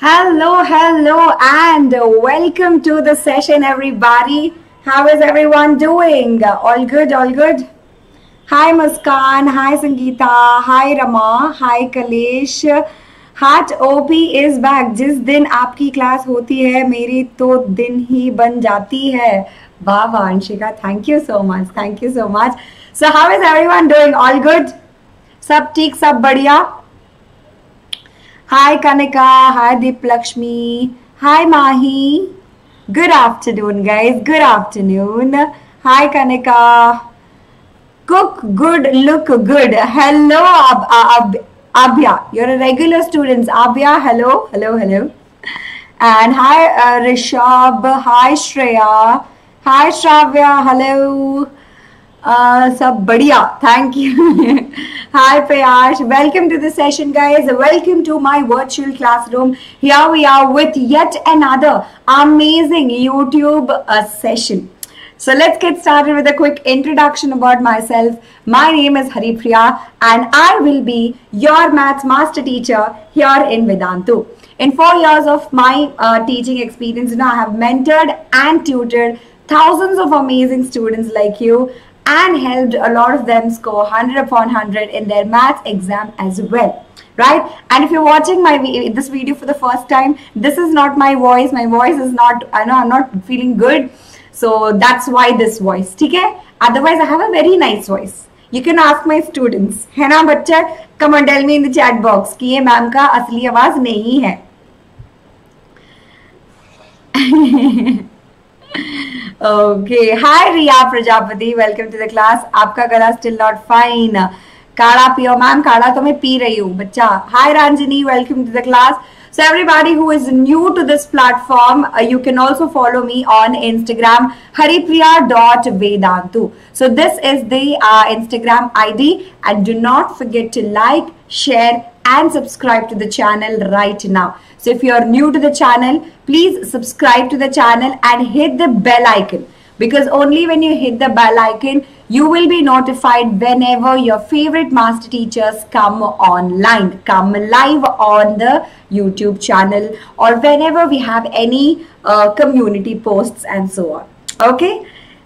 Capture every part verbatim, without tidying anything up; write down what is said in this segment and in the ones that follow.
Hello, hello, and welcome to the session, everybody. How is everyone doing? All good, all good. Hi, Muskan. Hi, Sangeeta. Hi, Rama. Hi, Kalesh. Heart O P is back. जिस दिन आपकी class होती है मेरी तो दिन ही बन जाती है. वाह वाह Anshika, thank you so much, thank you so much. So how is everyone doing? All good? सब ठीक, सब बढ़िया. Hi Kanika, hi Deep Lakshmi, hi Mahi. Good afternoon, guys. Good afternoon. Hi Kanika. Cook good, look good. Hello Ab Ab Abhya. You're a regular student. Abhya, hello, hello, hello. And hi uh, Rishabh. Hi Shreya. Hi Shravya. Hello. Uh, सब बढ़िया, thank you. Hi Prayash, welcome to the session, guys. Welcome to my virtual classroom. Here we are with yet another amazing YouTube uh, session. So let's get started with a quick introduction about myself. My name is Haripriya and I will be your maths master teacher here in Vedantu. In four years of my uh, teaching experience, you know, I have mentored and tutored thousands of amazing students like you, and helped a lot of them score one hundred upon one hundred in their maths exam as well, right? And if you're watching my this video for the first time, this is not my voice. My voice is not, I know I'm not feeling good, so that's why this voice, okay? Otherwise, I have a very nice voice. You can ask my students, है ना बच्चा? Come on, tell me in the chat box कि ये ma'am का असली आवाज नहीं है. Okay, hi Riya Prajapati, welcome to the class. आपका गला still not fine. काढ़ा पियो मैम, काढ़ा तो मैं पी रही हूँ बच्चा. Hi Ranjini, welcome to the class. So everybody who is new to this platform, uh, you can also follow me on Instagram, haripriya dot vedantu. So this is the uh, Instagram I D, and do not forget to like, share and subscribe to the channel right now. So if you are new to the channel, please subscribe to the channel and hit the bell icon, because only when you hit the bell icon, you will be notified whenever your favorite master teachers come online, come live on the YouTube channel, or whenever we have any uh, community posts and so on. Okay,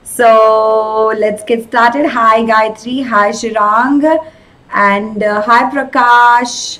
so let's get started. Hi Gayatri, hi Shirang, and uh, hi Prakash.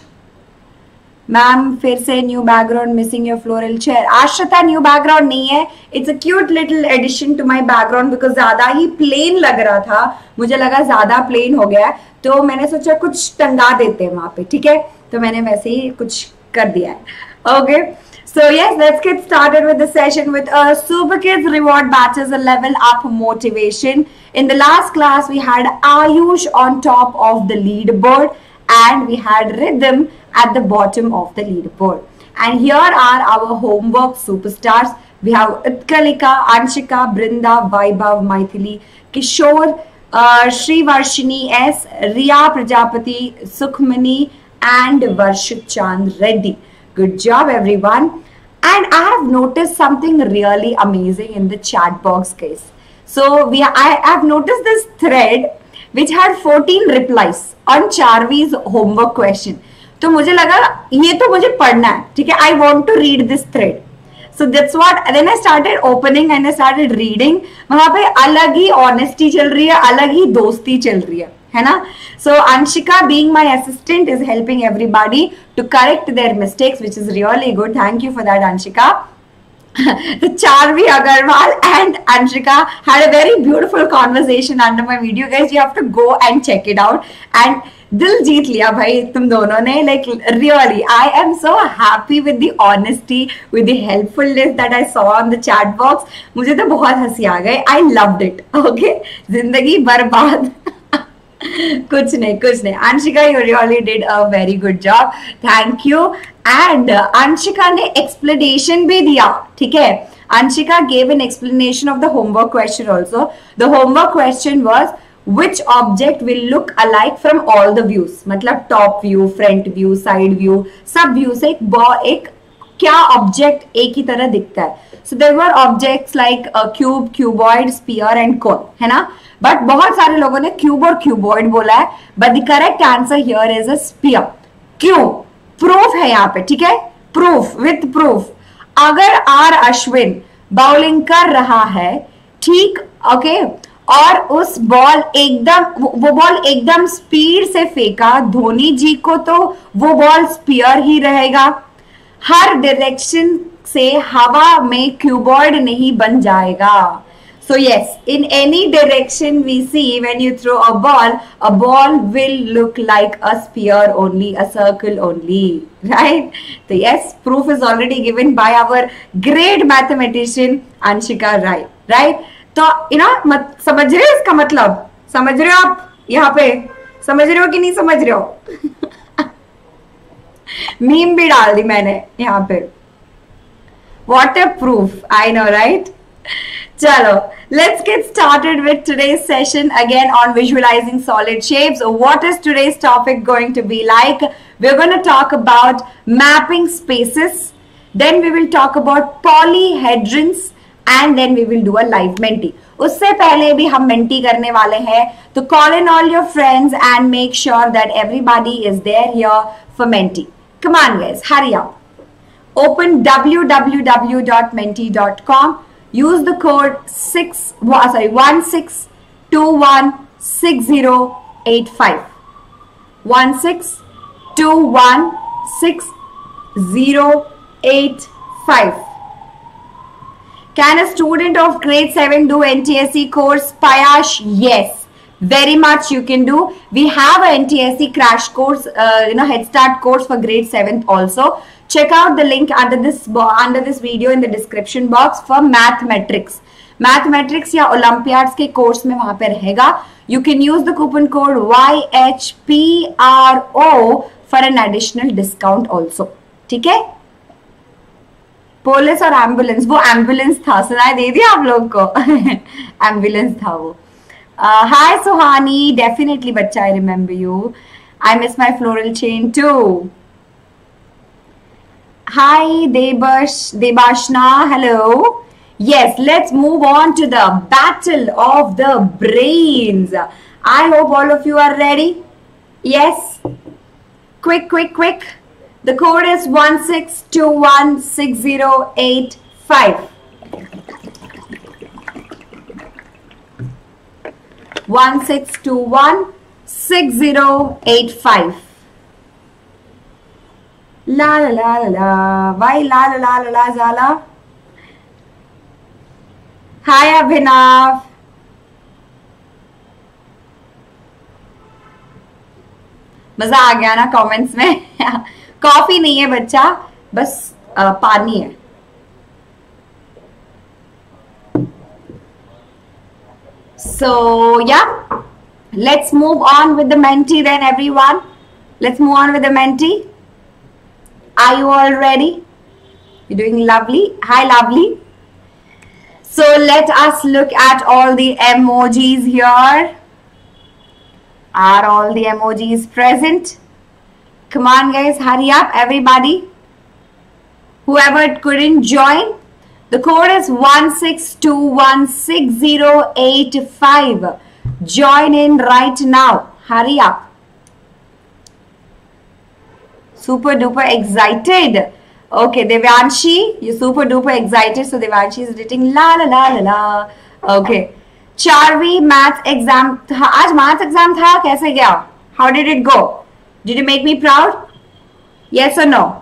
Ma'am फिर से new background missing your floral chair. Ashrita new background नहीं है, it's a cute little addition to my background, because ज्यादा ही plane लग रहा था. मुझे लगा ज्यादा प्लेन हो गया है, तो मैंने सोचा कुछ टंगा देते हैं वहां पे, ठीक है? तो मैंने वैसे ही कुछ कर दिया है. Okay, so yes, let's get started with the session with a Super Kids Reward Batches, a level up motivation. In the last class, we had Ayush on top of the leaderboard, and we had Rhythm at the bottom of the leaderboard. And here are our homework superstars. We have Utkalika, Anshika, Brinda, Vaibhav, Maithili, Kishore, uh, Srivarshini S, Riya Prajapati, Sukhmani, and Varshit Chand Reddy. Good job, everyone. And I have noticed something really amazing in the chat box, guys. So we, I have noticed this thread which had fourteen replies on Charvi's homework question. तो मुझे लगा ये तो मुझे पढ़ना है, ठीक है? I want to read this thread. So that's what. Then I started opening and I started reading. वहाँ पे अलग ही honesty चल रही है, अलग ही दोस्ती चल रही है, है ना? So Anshika, being my assistant, is helping everybody to correct their mistakes, which is really good. Thank you for that, Anshika. The Charvi Agarwal and Anshika had a very beautiful conversation under my video, guys. You have to go and check it out. And दिल जीत लिया भाई तुम दोनों ने. Like really, I am so happy with the honesty, with the helpfulness that I saw on the chat box. मुझे तो बहुत हंसी आ गई. I loved it. Okay, जिंदगी बर्बाद. कुछ नहीं, कुछ नहीं. Anshika, you really did a very good job. Thank you. And uh, Anshika ने explanation भी दिया, ठीक है? Anshika gave an explanation of the homework question also. The homework question was, which object will look alike from all the views? मतलब top view, front view, side view, सब view से एक एक क्या object एक ही तरह दिखता है? So there were objects like a cube, cuboid, sphere and cone, है ना? But बहुत सारे लोगों ने cube और cuboid बोला है, but the correct answer here is a sphere. क्यों? Proof है यहाँ पे, ठीक है? प्रूफ, विथ प्रूफ, अगर आर अश्विन बाउलिंग कर रहा है, ठीक, ओके, और उस बॉल एकदम वो बॉल एकदम स्पीड से फेंका धोनी जी को, तो वो बॉल स्पीयर ही रहेगा। हर डायरेक्शन से हवा में क्यूबॉइड नहीं बन जाएगा। So yes, in any direction we see when you throw a ball, a ball will look like a sphere only, a circle only, right? So yes, proof is already given by our great mathematician Anshika Rai, right? तो you know, मत समझ रहे हो इसका मतलब? समझ रहे हो आप यहाँ पे? समझ रहे हो कि नहीं समझ रहे हो? मीम भी डाल दी मैंने यहाँ पे। What a proof, I know, right? Chalo, let's get started with today's session again on visualizing solid shapes. What is today's topic going to be like? We're going to talk about mapping spaces. Then we will talk about polyhedrons and then we will do a live menti. उससे पहले भी हम menti करने वाले हैं, तो call in all your friends and make sure that everybody is there here for menti. Come on guys, hurry up. Open w w w dot menti dot com. Use the code six sorry one six two one six zero eight five. one six two one six zero eight five. Can a student of grade seven do N T S C course? Payash, yes, very much you can do. We have a N T S C crash course, uh, you know, head start course for grade seven also. Check out the link under this under this video in the description box for mathematics. Mathematics या Olympiads के course में वहां पे रहेगा. You can use the coupon code Y H P R O for an additional discount also. ठीक है? Police और ambulance, वो एम्बुलेंस था, सुनाई दे दिया आप लोग को? एम्बुलेंस था वो. Hi Suhani, definitely बच्चा, I remember you. I miss my floral chain too. Hi Debash, Debashna, hello. Yes, let's move on to the battle of the brains. I hope all of you are ready. Yes. Quick, quick, quick. The code is one six two one six zero eight five. one six two one six zero eight five. La la la la la. Why la la la la la Zala? Hi Abhinav. मजा आ गया ना comments में? Coffee नहीं है बच्चा, बस आ, पानी है. So yeah, let's move on with the menti then everyone. Let's move on with the menti. Are you all ready? You're doing lovely. Hi lovely. So let us look at all the emojis here. Are all the emojis present? Come on guys, hurry up everybody. Whoever couldn't join, the code is one six two one six zero eight five. Join in right now. Hurry up. Super duper excited. Okay, Devyanshi, you're super duper excited. So Devyanshi is writing la la la la la. Okay. Charvi, maths exam. आज maths exam था, कैसे गया? How did it go? Did you make me proud? Yes or no?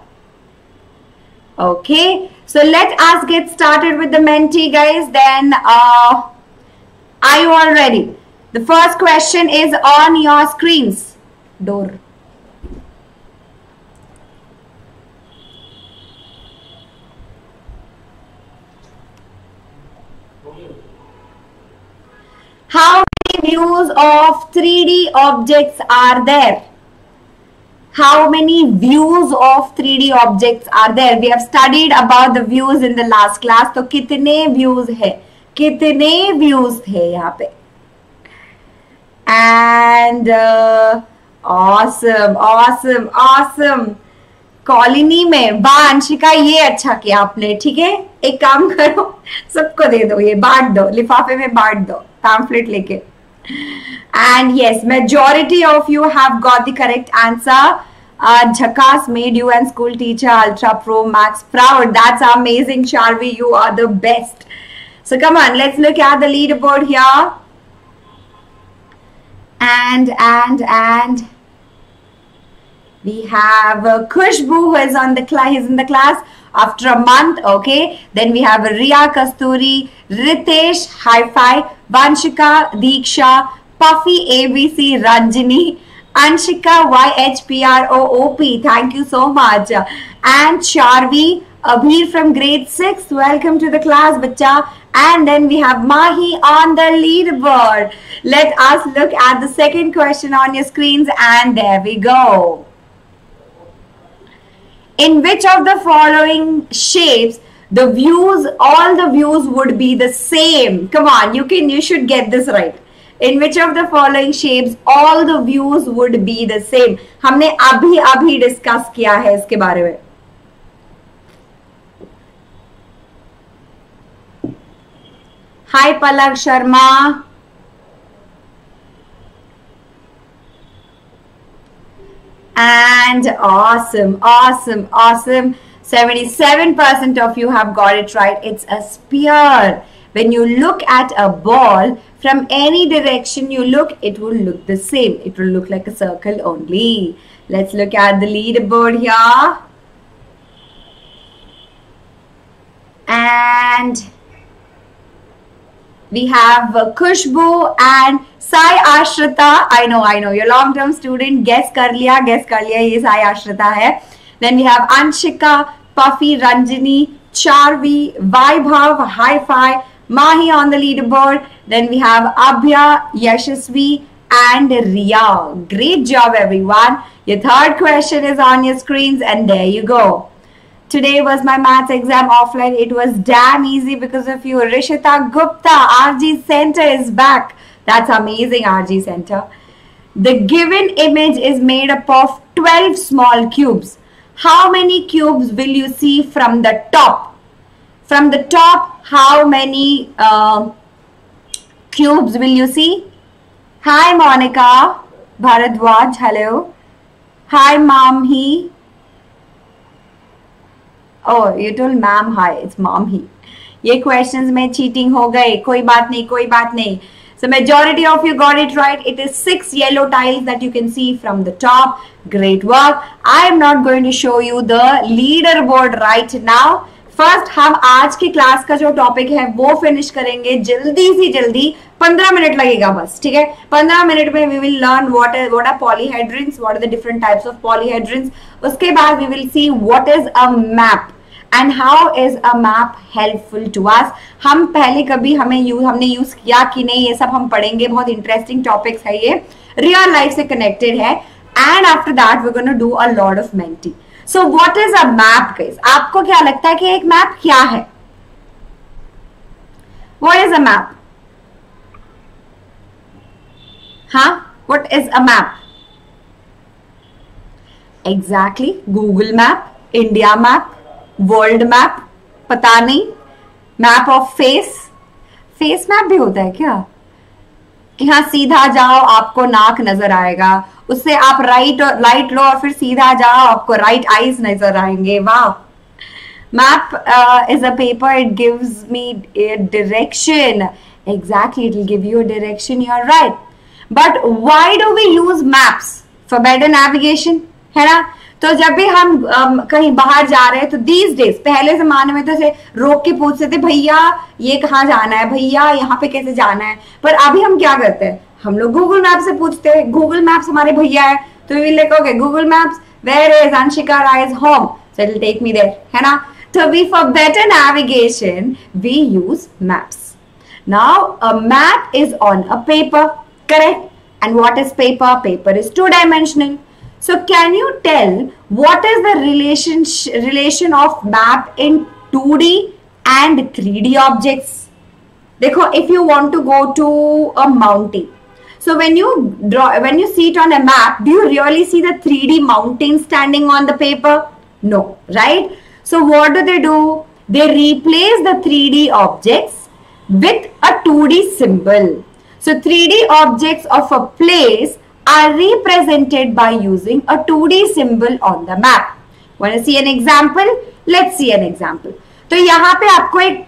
Okay. So let us get started with the menti, guys. Then, uh, are you all ready? The first question is on your screens. Door. How many views of three D objects are there? How many views of three D objects are there? We have studied about the views in the last class. तो कितने views है? कितने views थे यहाँ पे? And uh, awesome, awesome, awesome. Colony में वाह अंशिका, ये अच्छा किया आपने. ठीक है, एक काम करो, सबको दे दो, ये बांट दो, लिफाफे में बांट दो, पैम्फलेट लेके. And yes, majority of you have got the correct answer. Uh, Jhakas made you and school teacher Ultra Pro Max proud. That's amazing, Sharvi. You are the best. So come on, let's look at the leaderboard here. And, and, and we have uh, Khushbu who is on the class. He's in the class after a month. Okay. Then we have Riya Kasturi, Ritesh, Hi-Fi, Vanshika, Deeksha, Puffy, A B C, Ranjini, Anshika, Y H P R O O P. Thank you so much. And Charvi, Abhir from grade six. Welcome to the class, bacha. And then we have Mahi on the leaderboard. Let us look at the second question on your screens. And there we go. In which of the following shapes the views, all the views would be the same? Come on, you can, you should get this right. In which of the following shapes all the views would be the same? हमने अभी अभी discuss किया है इसके बारे में. Hi Palak Sharma. And awesome, awesome, awesome. seventy-seven percent of you have got it right. It's a sphere. When you look at a ball from any direction you look, it will look the same. It will look like a circle only. Let's look at the leaderboard here. And we have uh, Khushbu and Sai Ashrita. I know, I know. Your long-term student. Guess kar liya, guess kar liya. Ye Sai Ashrita hai. Then we have Anshika, Puffy, Ranjini, Charvi, Vaibhav, Hi-Fi, Mahi on the leaderboard. Then we have Abhya, Yashasvi and Riya. Great job, everyone. Your third question is on your screens and there you go. Today was my maths exam offline. It was damn easy because of you. Rishita Gupta, R G Center is back. That's amazing, R G Center. The given image is made up of twelve small cubes. How many cubes will you see from the top? From the top, how many uh, cubes will you see? Hi, Monica. Bharadwaj, hello. Hi, Mom, he. Oh, you told ma'am hi. It's mom he. ये questions में cheating हो गए. कोई बात नहीं, कोई बात नहीं. So majority of you got it right. It is six yellow tiles that you can see from the top. Great work. I am not going to show you the leaderboard right now. First हम आज की class का जो topic है वो finish करेंगे जल्दी सी जल्दी. पंद्रह मिनट लगेगा बस, ठीक है. पंद्रह मिनट में we will learn what is what are polyhedrons, what are the different types of polyhedrons. उसके बाद we will see what is a map and how is a map helpful to us. हम पहले कभी हमें use हमने use किया कि नहीं ये सब हम पढ़ेंगे. बहुत इंटरेस्टिंग टॉपिक्स है ये, रियल लाइफ से कनेक्टेड है. And after that we are gonna do a lot of Menti. So what is a map guys? आपको क्या लगता है कि एक मैप क्या है? What is a map? हाँ, what is a map? Exactly, Google map, India map, world map, पता नहीं. Map of face, face map भी होता है क्या? कि हाँ सीधा जाओ आपको नाक नजर आएगा, उससे आप राइट और राइट लो और फिर सीधा जाओ आपको राइट आईज नजर आएंगे. वाह. Map is a paper, it gives me direction. Exactly, it will give you a direction. You are right. But why do we use maps? For better navigation, है ना. तो जब भी हम um, कहीं बाहर जा रहे हैं तो दीज डेज, पहले जमाने में तो ऐसे रोक के पूछते थे भैया ये कहाँ जाना है, भैया यहाँ पे कैसे जाना है. पर अभी हम क्या करते हैं? हम लोग गूगल मैप से पूछते हैं. गूगल मैप्स हमारे भैया है तो we like okay Google maps, where is Anshika rise home, so it will take me there, है ना. तो we for better navigation we use maps. Now a map is on a paper, correct. And what is paper? Paper is two dimensional. So can you tell what is the relation relation of map in two D and three D objects? देखो, if you want to go to a mountain, so when you draw, when you see it on a map, do you really see the three D mountain standing on the paper? No, right? So what do they do? They replace the three D objects with a two D symbol. So three D objects of a place are represented by using a two D symbol on the map. Want to see an example? Let's see an example. तो यहाँ पे आपको एक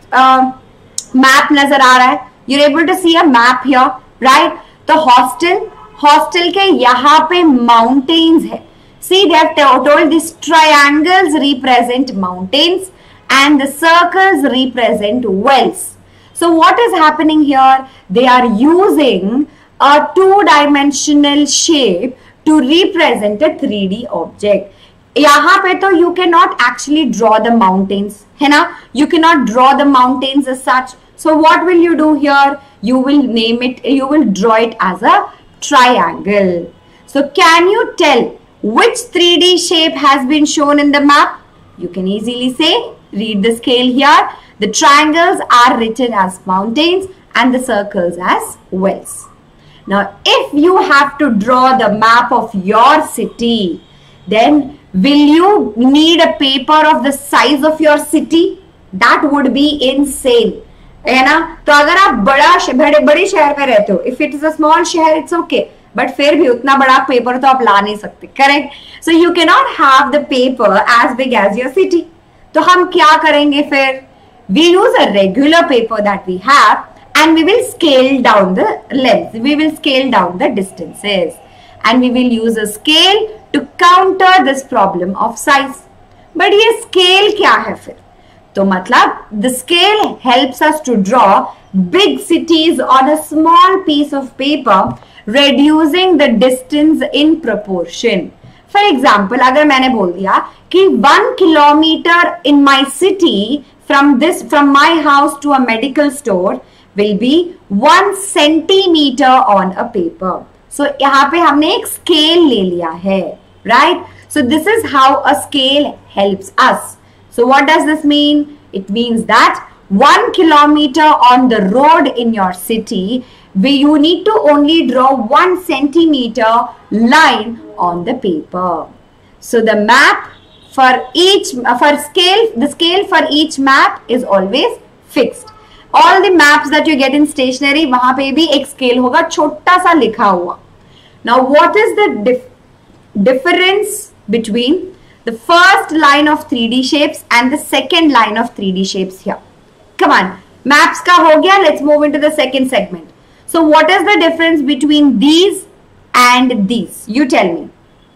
map uh, नजर आ रहा है. You're able to see a map here, right? तो hostel hostel के यहाँ पे माउंटेन्स है. See, they have told these triangles represent mountains and the circles represent wells. So what is happening here? They are using a two-dimensional shape to represent a three D object. यहाँ पे तो you cannot actually draw the mountains, है ना? You cannot draw the mountains as such. So what will you do here? You will name it, you will draw it as a triangle. So can you tell which three D shape has been shown in the map? You can easily say, read the scale here. The triangles are written as mountains and the circles as wells. Now, if you have to draw the map of your city, then will you need a paper of the size of your city? That would be insane. है ना? तो अगर आप बड़ा बड़े बड़े शहर में रहते हो, if it is a small शहर, it's okay. बट फिर भी उतना बड़ा पेपर तो आप ला नहीं सकते, correct? So you can not have the paper as big as your city. तो हम क्या करेंगे फिर? We use a regular paper that we have and we will scale down the length, we will scale down the distances, and we will use a scale to counter this problem of size. But ये scale क्या है फिर? तो मतलब the scale helps us to draw big cities on a small piece of paper, reducing the distance in proportion. For example, अगर मैंने बोल दिया कि one kilometer in my city from this from my house to a medical store will be one centimeter on a paper. So यहाँ पे हमने एक scale ले लिया है, right? So this is how a scale helps us. So what does this mean? It means that one kilometer on the road in your city, where you need to only draw one centimeter line on the paper. So the map for each for scale, the scale for each map is always fixed. All the maps that you get in stationery, वहां पे भी एक scale होगा, छोटा सा लिखा हुआ. Now, what is the dif difference between the first line of three D shapes and the second line of three D shapes here? Come on, maps का हो गया. Let's move into the second segment. So, what is the difference between these and these? You tell me.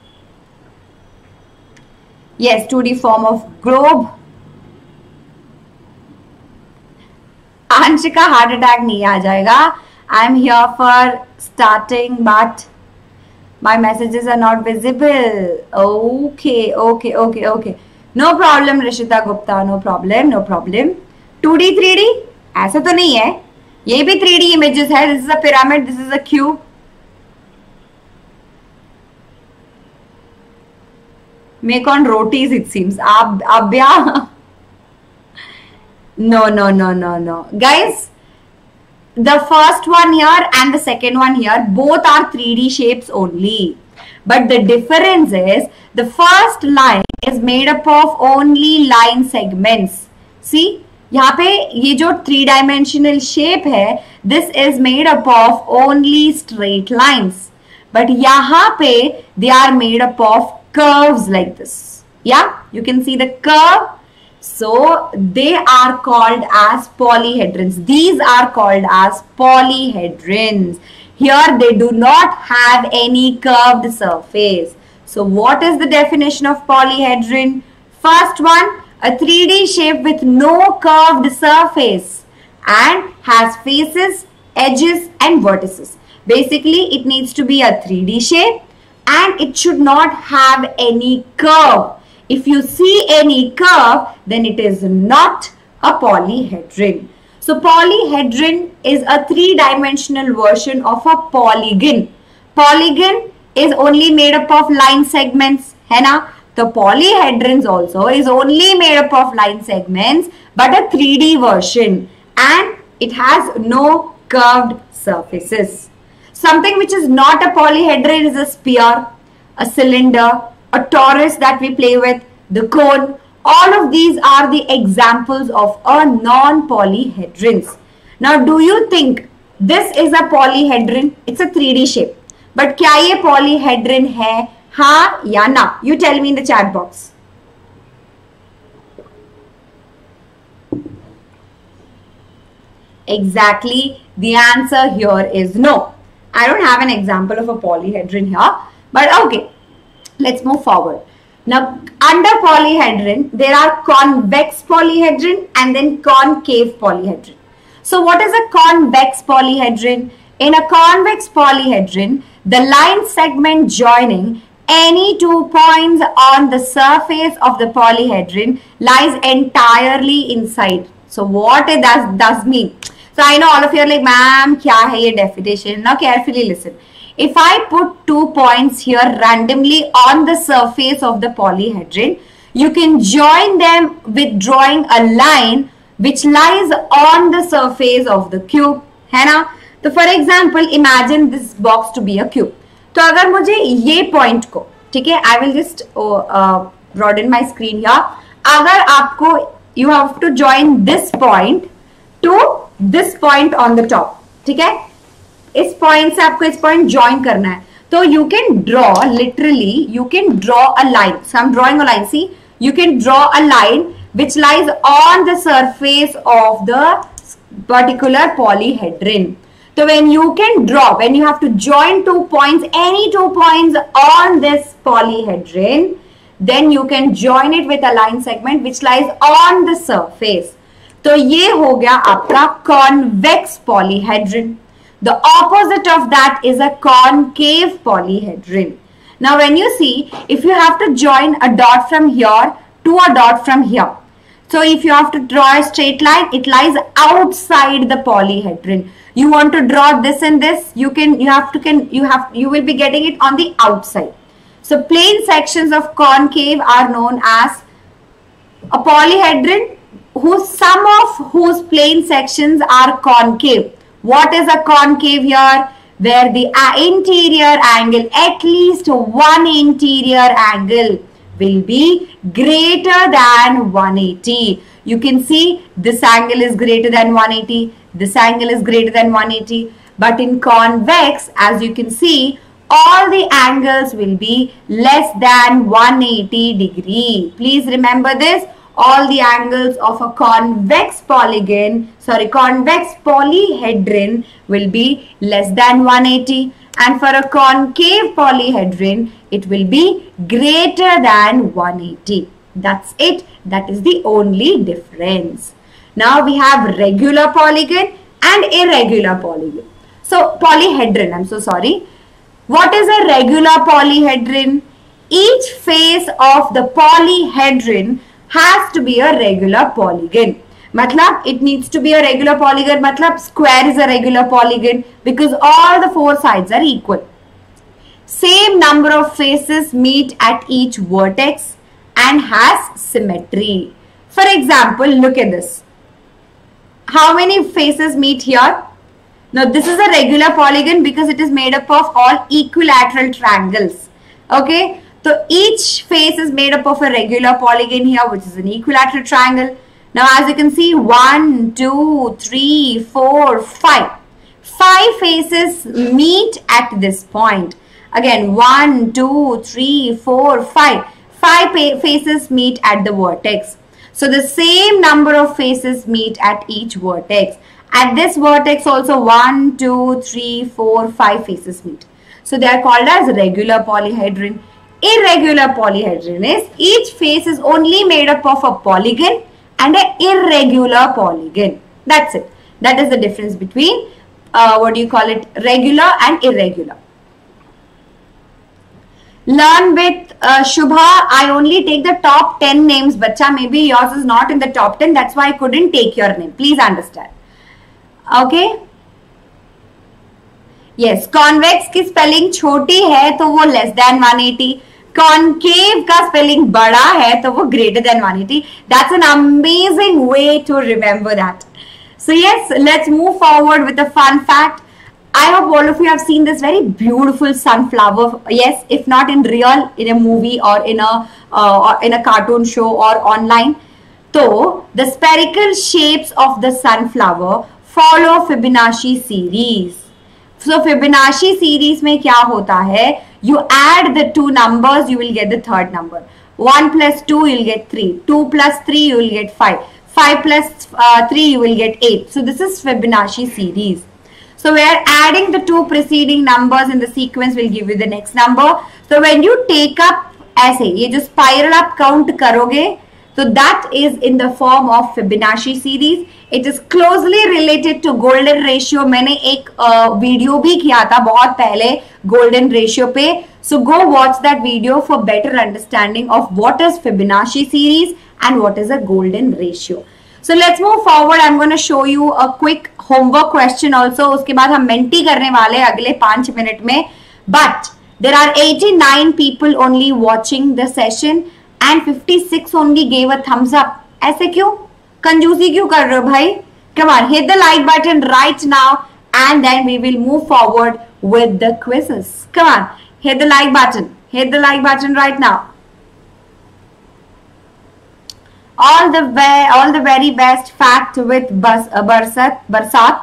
Yes, two D form of globe. Anshika, heart attack नहीं आ जाएगा. I am here for starting, but my messages are not visible. Okay, okay, okay, okay. No problem, Rishita Gupta. No problem, no problem. two D, three D? ऐसा तो नहीं है. ये भी three D images है. This is a pyramid. This is a cube. Make on rotis, it seems. Ab, abya. No, no, no, no, no. Guys, the first one here and the second one here, both are three D shapes only. But the difference is, the first line is made up of only line segments. See, यहाँ पे ये जो three dimensional shape है, this is made up of only straight lines. But यहाँ पे they are made up of curves like this. Yeah, you can see the curve. So they are called as polyhedrons. These are called as polyhedrons. Here they do not have any curved surface. So what is the definition of polyhedron? First one, a three D shape with no curved surface and has faces, edges and vertices. Basically, it needs to be a three D shape and it should not have any curve. If you see any curve, then it is not a polyhedron. So polyhedron is a three-dimensional version of a polygon. Polygon is only made up of line segments, है ना? The polyhedrons also is only made up of line segments, but a three D version, and it has no curved surfaces. Something which is not a polyhedron is a sphere, a cylinder, a torus that we play with, the cone. All of these are the examples of a non-polyhedrons. Now, do you think this is a polyhedron? It's a three D shape. But क्या ये polyhedron है, हाँ या ना? You tell me in the chat box. Exactly, the answer here is no. I don't have an example of a polyhedron here, but okay, let's move forward. Now, under polyhedron, there are convex polyhedron and then concave polyhedron. So, what is a convex polyhedron? In a convex polyhedron, the line segment joining any two points on the surface of the polyhedron lies entirely inside. So, what it does, does mean? So I know all of you are like, ma'am, kya hai ye definition? Now carefully listen. If I put two points here randomly on the surface of the polyhedron, you can join them with drawing a line which lies on the surface of the cube. है ना? तो for example, imagine this box to be a cube. तो अगर मुझे ये point को, ठीक है, I will just uh, broaden my screen here. अगर आपको, you have to join this point to this point on the top, ठीक है, इस point से आपको इस point join करना है. तो you can draw, literally you can draw a line. So I'm drawing a line. See, you can draw a line which lies on the surface of the particular polyhedron. So when you can draw, when you have to join two points, any two points on this polyhedron, then you can join it with a line segment which lies on the surface. तो ये हो गया आपका convex polyhedron. The opposite of that is a concave polyhedron. Now when you see, if you have to join a dot from here to a dot from here, so if you have to draw a straight line, it lies outside the polyhedron. You want to draw this and this, you can, you have to, can, you have, you will be getting it on the outside. So plane sections of concave are known as a polyhedron whose sum of whose plane sections are concave. What is a concave here? Where the interior angle, at least one interior angle, will be greater than one eighty. You can see this angle is greater than one eighty, this angle is greater than one eighty. But in convex, as you can see, all the angles will be less than one eighty degree. Please remember this. All the angles of a convex polygon, sorry, convex polyhedron will be less than one eighty, and for a concave polyhedron, it will be greater than one eighty. That's it. That is the only difference. Now we have regular polygon and irregular polygon. So polyhedron, I'm so sorry. What is a regular polyhedron? Each face of the polyhedron has to be a regular polygon. Matlab, it needs to be a regular polygon. Matlab, square is a regular polygon because all the four sides are equal. Same number of faces meet at each vertex and has symmetry. For example, look at this. How many faces meet here? Now, this is a regular polygon because it is made up of all equilateral triangles. Okay. So each face is made up of a regular polygon here, which is an equilateral triangle. Now as you can see, one, two, three, four, five. Five faces meet at this point. Again, one, two, three, four, five. Five faces meet at the vertex. So the same number of faces meet at each vertex. At this vertex also one, two, three, four, five faces meet. So they are called as regular polyhedron. Irregular polyhedron is each face is only made up of a polygon and an irregular polygon. That's it. That is the difference between uh, what do you call it, regular and irregular. Learn with uh, Shubha. I only take the top ten names, bacha. Maybe yours is not in the top ten. That's why I couldn't take your name. Please understand. Okay. Yes, convex की spelling छोटी है तो वो less than one eighty. Concave का spelling बड़ा है तो वो greater than one eighty. That's an amazing way to remember that. So yes, let's move forward with a fun fact. I hope all of you have seen this very beautiful sunflower. Yes, if not in real, in a movie or in a uh, or in a cartoon show or online. So the spherical shapes of the sunflower follow Fibonacci series. So Fibonacci series में क्या होता है, you add the two numbers, you will get the third number. one plus two, you will get three. two plus three, you will get five. five plus uh, three, you will get eight. So this is Fibonacci series. So we are adding the two preceding numbers in the sequence will give you the next number. So when you take up ऐसे ये जो spiral up count करोगे, so that is in the form of Fibonacci series. It is closely related to golden ratio. मैंने एक video uh, भी किया था बहुत पहले golden ratio पे. So go watch that video for better understanding of what is Fibonacci series and what is a golden ratio. So let's move forward. I'm going to show you a quick homework question also. उसके बाद हम mentee करने वाले हैं अगले पांच minute में. But there are eighty-nine people only watching the session and fifty-six only gave a thumbs up. ऐसे क्यों? कंजूसी क्यों कर रहे हो भाई? Come on, hit the like button right now and then we will move forward with the quizzes. Come on, hit the like button. Hit the like button right now. All the way, all the very best. Fact with bus, uh, Barsat, Barsat.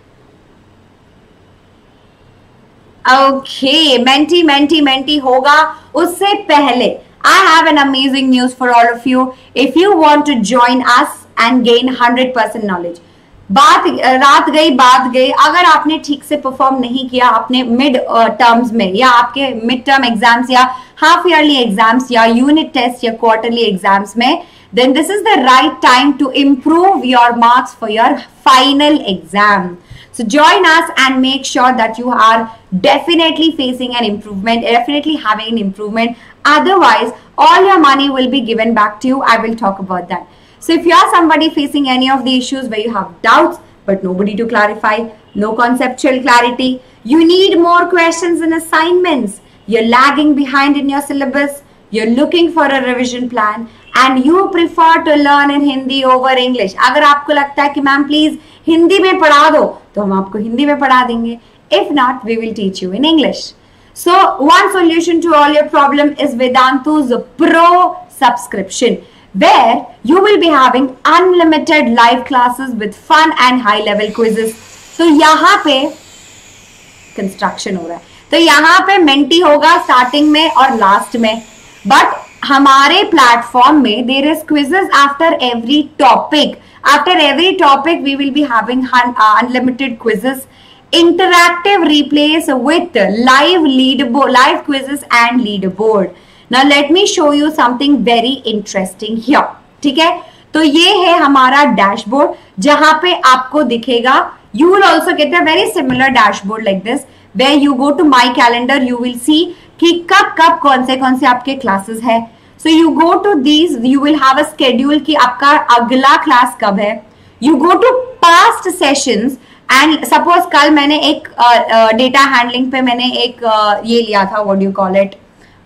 Okay, menti, menti, menti होगा. उससे पहले I have an amazing news for all of you. If you want to join us and gain one hundred percent knowledge, बात रात गई बात गई, अगर आपने ठीक से परफॉर्म नहीं किया अपने मिड टर्म्स में या आपके मिड टर्म एग्जाम्स या हाफ ईयरली एग्जाम्स या यूनिट टेस्ट या क्वार्टरली एग्जाम्स में, then this is the right time to improve your marks for your final exam. So join us and make sure that you are definitely facing an improvement, definitely having an improvement. Otherwise, all your money will be given back to you. I will talk about that. So if you are somebody facing any of the issues where you have doubts but nobody to clarify, no conceptual clarity, you need more questions and assignments, you're lagging behind in your syllabus, you're looking for a revision plan and you prefer to learn in Hindi over English. अगर आपको लगता है कि ma'am please Hindi में पढ़ा दो तो हम आपको हिंदी में पढ़ा देंगे. If not, we will teach you in English. So one solution to all your problem is Vedantu's Pro subscription, where you will be having unlimited live classes with fun and high level quizzes. तो यहाँ पे construction हो रहा है, तो यहाँ पे mentee होगा स्टार्टिंग में और लास्ट में, बट हमारे प्लेटफॉर्म में there is quizzes after every topic. After every topic we will be having unlimited quizzes, interactive replays with live leaderboard, live quizzes and leaderboard. Now let me show you something very interesting here. ठीक है, तो ये है हमारा dashboard जहां पे आपको दिखेगा. You will also get a very similar dashboard like this, where you go to my calendar, you will see कि कब कब कौन से कौन से आपके क्लासेस है. So you go to these, you will have a schedule कि आपका अगला क्लास कब है. You go to past sessions and suppose कल मैंने एक डेटा uh, हैंडलिंग uh, पे मैंने एक uh, ये लिया था, what do call it,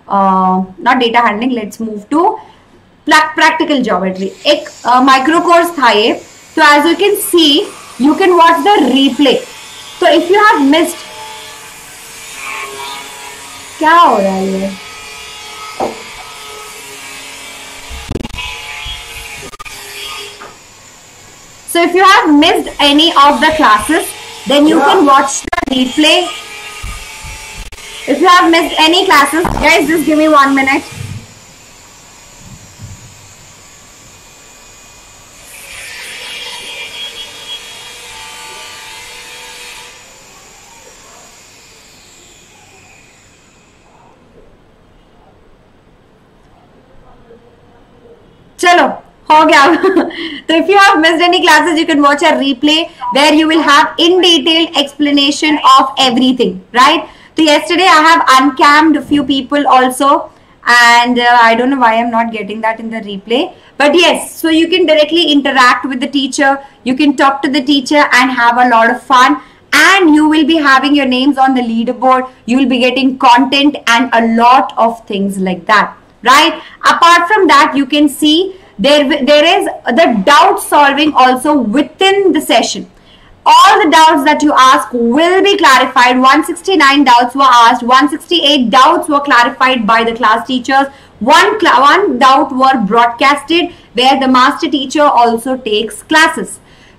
not data handling, let's move to practical geometry. एक माइक्रो uh, कोर्स था ये. तो as you can see you can watch the replay. तो इफ यू हैव मिस्ड, क्या हो रहा है ये, so if you have missed any of the classes, then you yeah. can watch the replay. If you have missed any classes, guys, just give me one minute. चलो हो गया. So if you have missed any classes, you can watch a replay where you will have in detailed explanation of everything, right? So yesterday I have uncammed a few people also, and uh, I don't know why I'm not getting that in the replay, but yes, so you can directly interact with the teacher, you can talk to the teacher and have a lot of fun, and you will be having your names on the leaderboard, you will be getting content and a lot of things like that, right? Apart from that, you can see There, there is the doubt solving also within the session. All the doubts that you ask will be clarified. one hundred sixty-nine doubts were asked. one hundred sixty-eight doubts were clarified by the class teachers. One, one doubt were broadcasted where the master teacher also takes classes.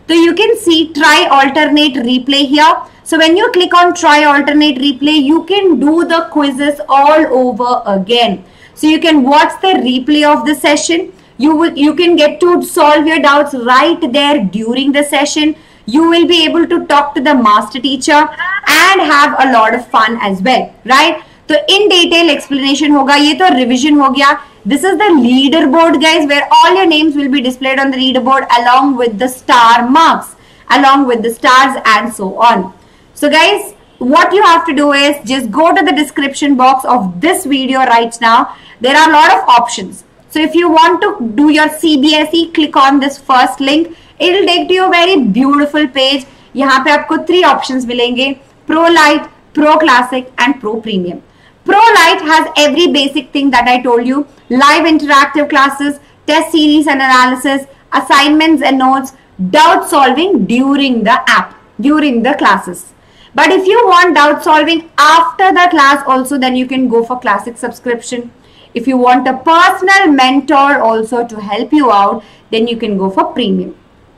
So you can see try alternate replay here. So when you click on try alternate replay, you can do the quizzes all over again. So you can watch the replay of the session. You will, you can get to solve your doubts right there during the session. You will be able to talk to the master teacher and have a lot of fun as well, right? So in detail explanation hoga. Ye to revision ho gaya. This is the leaderboard, guys, where all your names will be displayed on the leaderboard along with the star marks, along with the stars and so on. So guys, what you have to do is just go to the description box of this video right now. There are a lot of options. So if you want to do your C B S E, click on this first link. It will take to a very beautiful page. यहाँ पे आपको three options मिलेंगे: Pro Lite, Pro Classic and Pro Premium. Pro Lite has every basic thing that I told you: live interactive classes, test series and analysis, assignments and notes, doubt solving during the app, during the classes. But if you want doubt solving after the class also, then you can go for Classic subscription. If you want a personal mentor also to help you out, then you can go for Premium.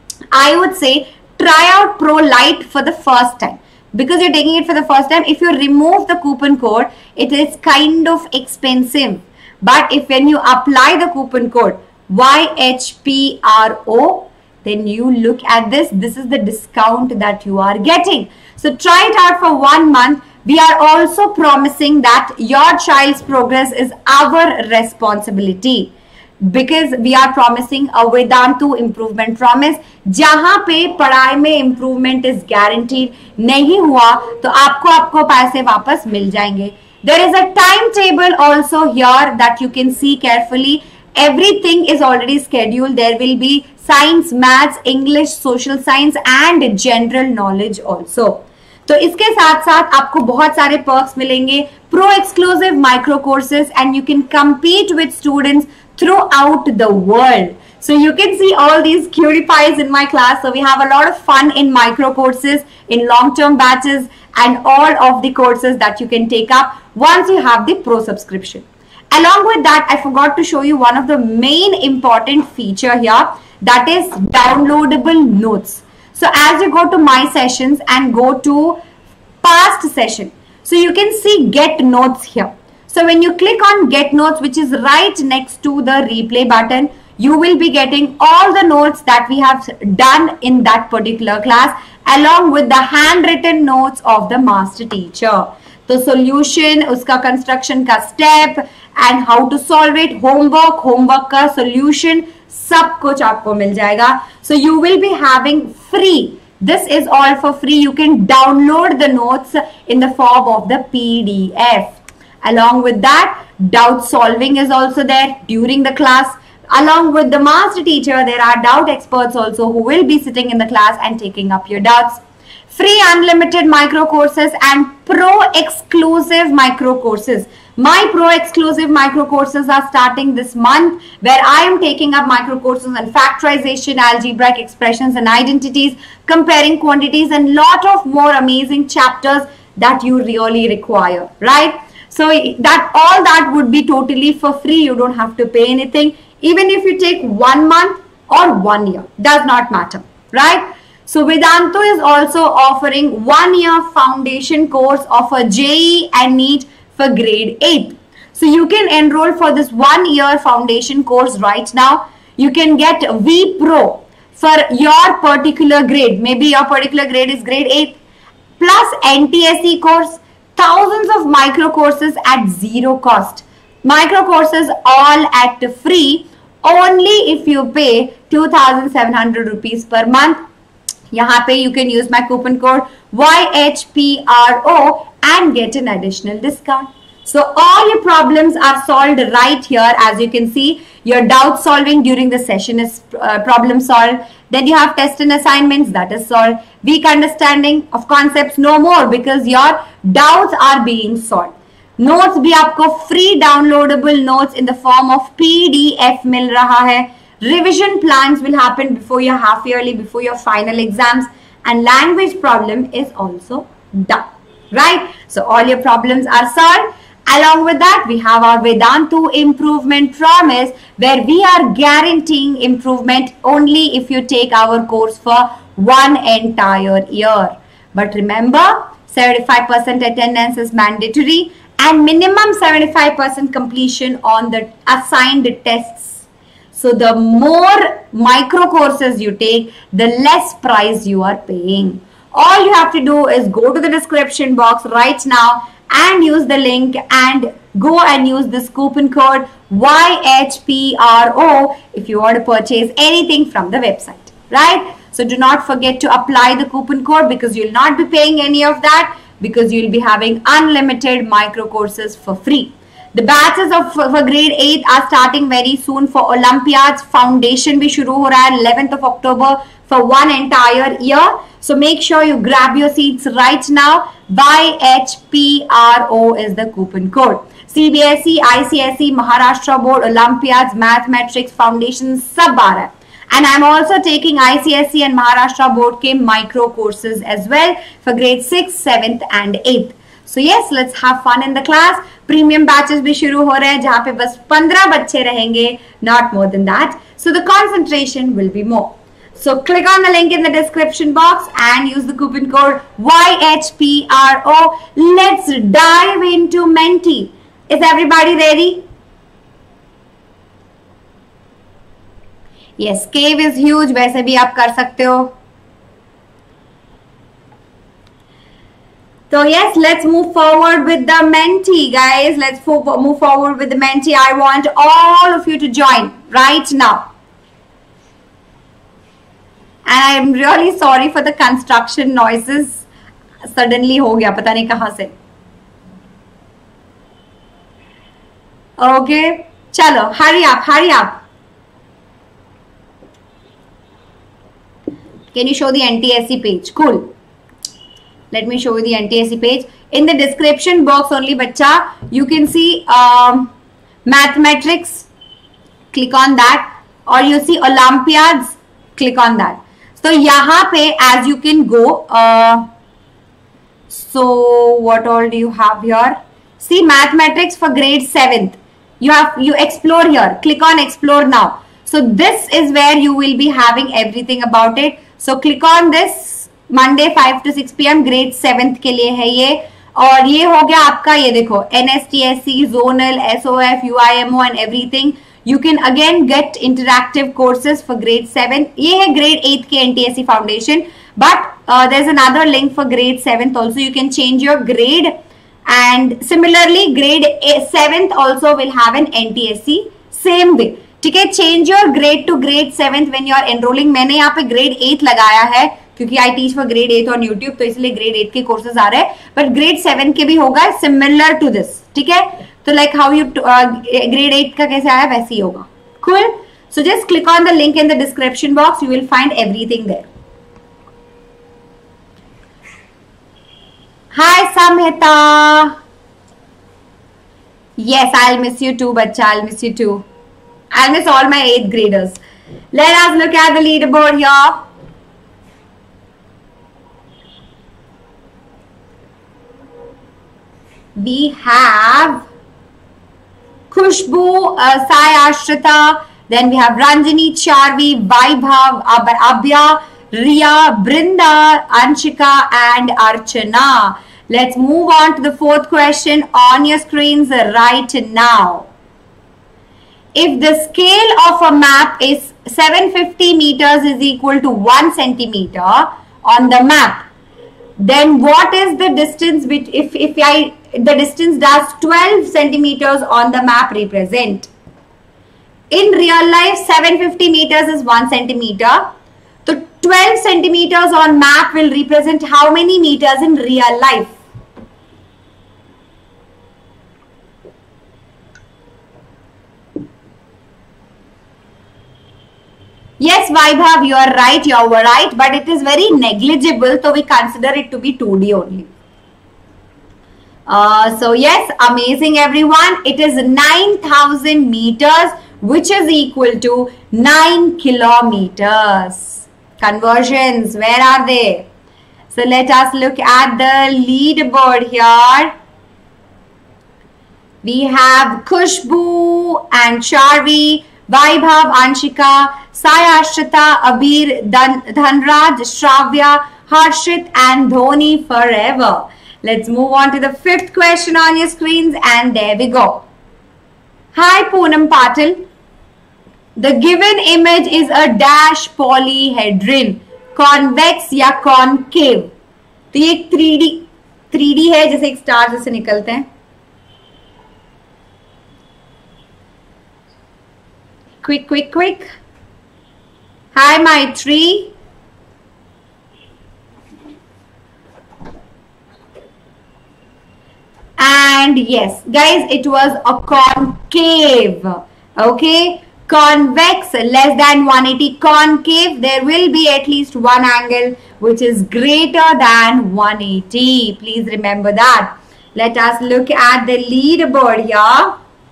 I would say try out Pro Lite for the first time, because you're taking it for the first time. If you remove the coupon code, it is kind of expensive. But if when you apply the coupon code Y H P R O, then you look at this, this is the discount that you are getting. So try it out for one month. We are also promising that your child's progress is our responsibility, because we are promising a Vedantu improvement promise. जहाँ पे पढ़ाई में improvement is guaranteed, नहीं हुआ तो आपको आपको पैसे वापस मिल जाएंगे. There is a timetable also here that you can see carefully. Everything is already scheduled. There will be science, maths, English, social science and general knowledge also. तो इसके साथ साथ आपको बहुत सारे perks मिलेंगे, pro exclusive micro courses, and you can compete with students throughout the world. So you can see all these cutie pies in my class. So we have a lot of fun in micro courses, in long-term batches, and all of the courses that you can take up once you have the pro subscription. Along with that, I forgot to show you one of the main important feature here, that is downloadable notes. So as you go to my sessions and go to past session, so you can see get notes here. So when you click on get notes, which is right next to the replay button, you will be getting all the notes that we have done in that particular class, along with the handwritten notes of the master teacher. The solution, uska construction ka step, and how to solve it, homework, homework ka solution, सब कुछ आपको मिल जाएगा. So you will be having free. This is all for free. You can download the notes in the form of the P D F. Along with that, doubt solving is also there during the class. Along with the master teacher, there are doubt experts also who will be sitting in the class and taking up your doubts. Free unlimited micro courses and pro exclusive micro courses. My pro exclusive micro courses are starting this month, where I am taking up micro courses on factorization, algebraic expressions and identities, comparing quantities, and lot of more amazing chapters that you really require, right? So that all that would be totally for free. You don't have to pay anything. Even if you take one month or one year, does not matter, right? So Vedantu is also offering one year foundation course of a J E E and NEET for grade eight. So you can enroll for this one year foundation course right now. You can get V Pro for your particular grade. Maybe your particular grade is grade eight, plus N T S E course, thousands of micro courses at zero cost. Micro courses all at free, only if you pay two thousand seven hundred rupees per month. यहाँ पे you can use my coupon code Y H P R O and get an additional discount. So all your problems are solved right here. As you can see, your doubt solving during the session is uh, problem solved. Then you have test and assignments, that is solved. Weak understanding of concepts, no more, because your doubts are being solved. Notes भी आपको free downloadable notes in the form of P D F मिल रहा है. Revision plans will happen before your half yearly, before your final exams, and language problem is also done, right? So all your problems are solved. Along with that, we have our Vedantu improvement promise, where we are guaranteeing improvement only if you take our course for one entire year. But remember, seventy-five percent attendance is mandatory and minimum seventy-five percent completion on the assigned tests. So the more micro courses you take, the less price you are paying. All you have to do is go to the description box right now and use the link and go and use this coupon code Y H P R O if you want to purchase anything from the website, right? So do not forget to apply the coupon code, because you'll not be paying any of that, because you'll be having unlimited micro courses for free. The batches of for grade eight are starting very soon for Olympiads. Foundation bhi shuru ho raha hai eleventh of October for one entire year. So make sure you grab your seats right now. Y H P R O is the coupon code. C B S E, I C S E, Maharashtra Board, Olympiads, Mathematics, Foundation सब आ रहा है. And I'm also taking I C S E and Maharashtra Board के micro courses as well for grade six, seventh and eighth. So yes, let's have fun in the class. Premium batches भी शुरू हो रहे हैं जहाँ पे बस पंद्रह बच्चे रहेंगे, not more than that. So the concentration will be more. So click on the link in the description box and use the coupon code Y H P R O. Let's dive into Menti. Is everybody ready? Yes, cave is huge. वैसे भी आप कर सकते हो. So yes, let's move forward with the Menti, guys. Let's move forward with the Menti. I want all of you to join right now. And I am really sorry for the construction noises. Suddenly हो गया, पता नहीं कहाँ से. Okay, चलो, hurry up, hurry up. Can you show the N T S C page? Cool. Let me show you the N T S C page. In the description box only, bacha, you can see um, mathematics. Click on that. Or you see Olympiads. Click on that. So यहाँ पे, as you can go. Uh, so what all do you have here? See mathematics for grade seventh. You have you explore here. Click on explore now. So this is where you will be having everything about it. So click on this. Monday five to six P M grade seventh के लिए है ये. और ये हो गया आपका, ये देखो N S T S C, zonal, S O F, U I M O and everything. You can again get interactive courses for grade seven. ये है grade eighth के N T S C foundation. But uh, there's another link for grade seventh also. You can change your grade. And similarly grade seventh also will have an N T S C same way. ठीक है, change your grade to grade seventh when you are enrolling. मैंने यहाँ पे grade eight लगाया है क्योंकि I teach for grade eight on YouTube, तो इसलिए grade eight के courses आ रहे हैं. But grade seven के भी होगा similar to this. ठीक है, तो like how you uh, grade eight का कैसे आया वैसे ही होगा. Cool. So just click on the link in the description box. You will find everything there. Hi Samhita. Yes, I'll miss you too, bacha. I'll miss you too. I'll miss all my eighth graders. Let us look at the leaderboard here. We have Khushbu, uh, Sai Ashrita, then we have Ranjini, Charvi, Vaibhav, Ab Abhya, Riya, Brinda, Anshika and Archana. Let's move on to the fourth question on your screens right now. If the scale of a map is seven hundred fifty meters is equal to one centimeter on the map, then what is the distance if, if I, the distance does twelve centimeters on the map represent? In real life, seven hundred fifty meters is one centimeter. So twelve centimeters on map will represent how many meters in real life? Yes, Vaibhav, you are right, you are right, but it is very negligible, so we consider it to be two D only. Uh, so yes, amazing everyone. It is nine thousand meters, which is equal to nine kilometers. Conversions, where are they? So let us look at the leaderboard here. We have Khushbu and Charvi Vaibhav, Anshika, Sai Ashrita, Abir, Dan, Dhanraj, Shravya, Harshit and Dhoni forever. Let's move on to the fifth question on your screens, and there we go. Hi Poonam Patil. The given image is a dash polyhedron, convex या concave. तो ये एक three D three D है, जैसे एक star जैसे निकलते हैं. Quick, quick, quick. Hi, Maitri. And yes, guys, it was a concave. Okay, convex less than one eighty. Concave, there will be at least one angle which is greater than one eighty. Please remember that. Let us look at the leaderboard here.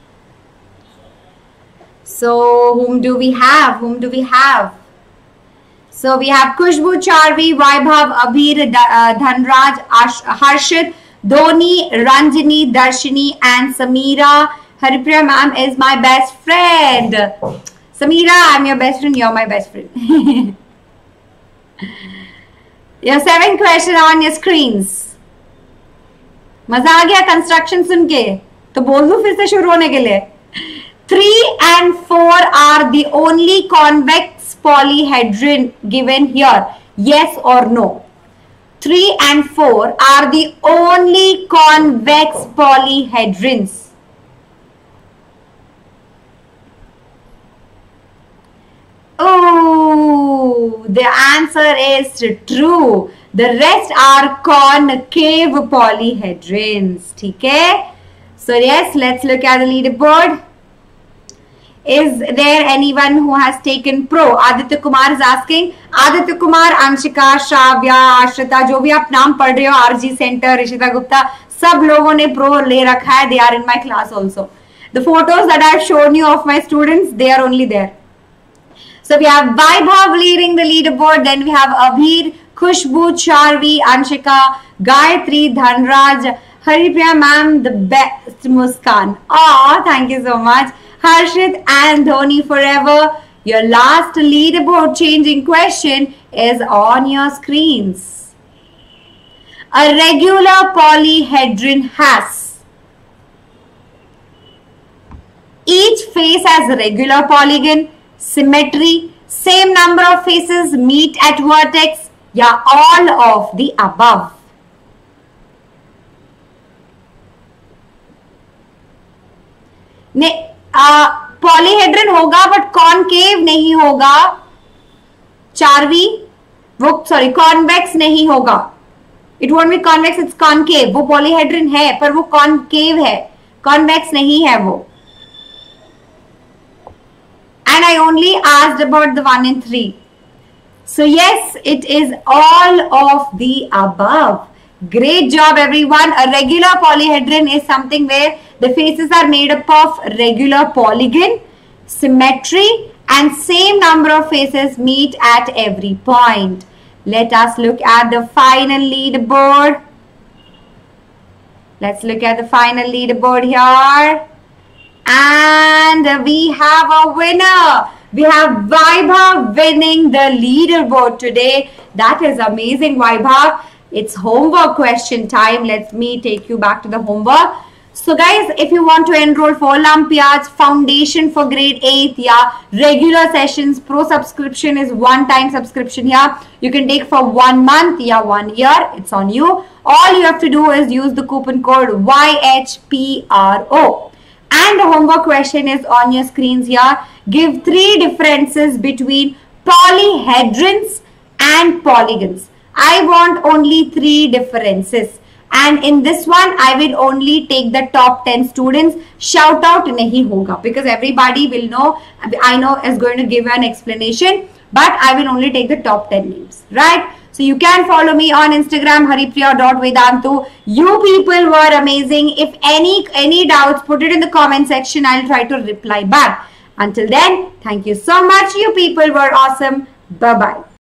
So, whom do we have? Whom do we have? So, we have Kushbu Charvi, Vaibhav, Abhir, uh, Dhanraj, Ash, Harshit, Dhoni, Ranjini, Darshini and Samira. Haripriya ma'am is my best friend. Samira, I'm your best friend. You're my best friend. Your seventh question on your screens. मजा आ गया construction सुन के? तो बोल दूं फिर से शुरू होने के लिए. Three and four are the only convex polyhedron given here. Yes or no? Three and four are the only convex polyhedrons. Oh, the answer is true. The rest are concave polyhedrons. ठीक है? So yes, let's look at the leaderboard. Is there anyone who has taken pro? Aditya Kumar is asking. Aditya Kumar, Anshika, Shravya, Ashrita, जो भी आप नाम पढ़ रहे हो, R G Center, Rishita Gupta, सब लोगों ने pro ले रखा है. They are in my class also. The photos that I have shown you of my students, they are only there. So we have Vaibhav leading the leaderboard. Then we have Abhir, Khushbu, Charvi, Anshika, Gayatri, Dhanraj, Haripriya ma'am, the best, Muskan. Oh, thank you so much. Harshit and Dhoni forever. Your last leaderboard changing question is on your screens. A regular polyhedron has each face has a regular polygon, symmetry, same number of faces meet at vertex, या all of the above. ने polyhedron होगा but concave नहीं होगा. चारवी वो sorry convex नहीं होगा. It won't be convex, it's concave. वो polyhedron है पर वो कॉनकेव है, कॉन्वेक्स नहीं है वो. And I only asked about the one and three. So yes, it is all of the above. Great job everyone. A regular polyhedron is something where the faces are made up of regular polygon, symmetry and same number of faces meet at every point. Let us look at the final leaderboard. Let's look at the final leaderboard here. And we have a winner. We have Vaibhav winning the leaderboard today. That is amazing, Vaibhav. It's homework question time. Let me take you back to the homework. So guys, if you want to enroll for Olympiads, foundation for grade eighth, yeah, regular sessions, pro subscription is one time subscription here. You can take for one month, yeah, one year. It's on you. All you have to do is use the coupon code Y H P R O. And the homework question is on your screens here. Give three differences between polyhedrons and polygons. I want only three differences. And in this one, I will only take the top ten students. Shout out nahi hoga because everybody will know. I know is going to give an explanation, but I will only take the top ten names, right? So you can follow me on Instagram, haripriya dot vedantu. You people were amazing. If any any doubts, put it in the comment section. I'll try to reply back. Until then, thank you so much. You people were awesome. Bye-bye.